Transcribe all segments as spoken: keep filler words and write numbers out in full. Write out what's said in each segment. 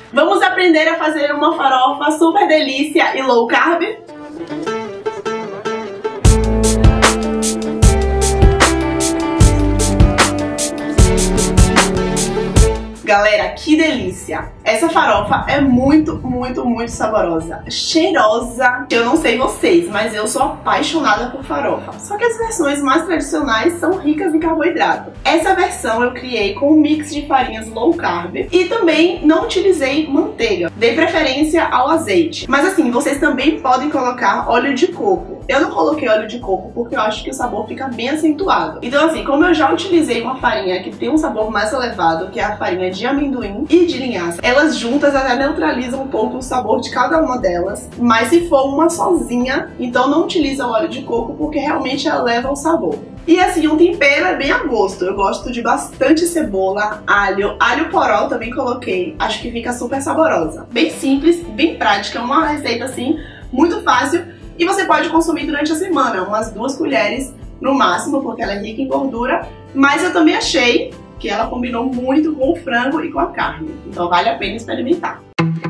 Vamos aprender a fazer uma farofa super delícia e low carb? Galera, que delícia! Essa farofa é muito, muito, muito saborosa, cheirosa. Eu não sei vocês, mas eu sou apaixonada por farofa. Só que as versões mais tradicionais são ricas em carboidrato. Essa versão eu criei com um mix de farinhas low carb e também não utilizei manteiga. Dei preferência ao azeite. Mas assim, vocês também podem colocar óleo de coco. Eu não coloquei óleo de coco porque eu acho que o sabor fica bem acentuado. Então assim, como eu já utilizei uma farinha que tem um sabor mais elevado, que é a farinha de amendoim e de linhaça, elas juntas até neutralizam um pouco o sabor de cada uma delas. Mas se for uma sozinha, então não utiliza o óleo de coco porque realmente ela leva o sabor. E assim, um tempero é bem a gosto. Eu gosto de bastante cebola, alho, alho poró também coloquei. Acho que fica super saborosa. Bem simples, bem prática, uma receita assim, muito fácil. E você pode consumir durante a semana, umas duas colheres no máximo, porque ela é rica em gordura. Mas eu também achei que ela combinou muito com o frango e com a carne. Então vale a pena experimentar.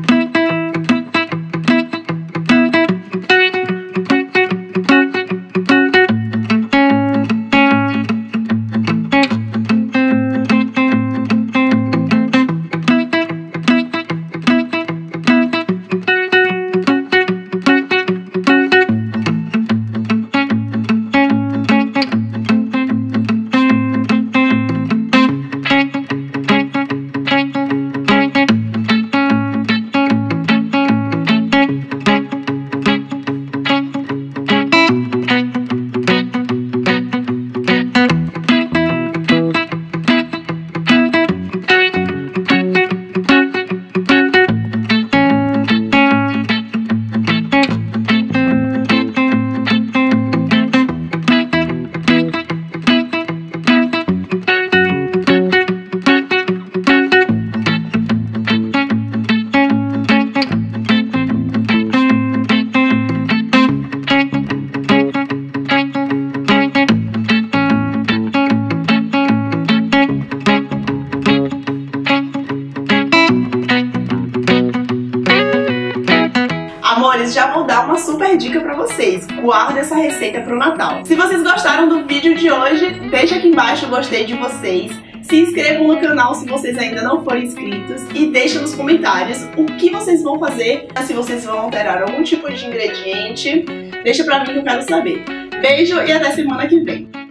Amores, já vou dar uma super dica pra vocês. Guarda essa receita pro Natal. Se vocês gostaram do vídeo de hoje, deixa aqui embaixo o gostei de vocês. Se inscrevam no canal se vocês ainda não forem inscritos. E deixa nos comentários o que vocês vão fazer. Se vocês vão alterar algum tipo de ingrediente. Deixa pra mim que eu quero saber. Beijo e até semana que vem.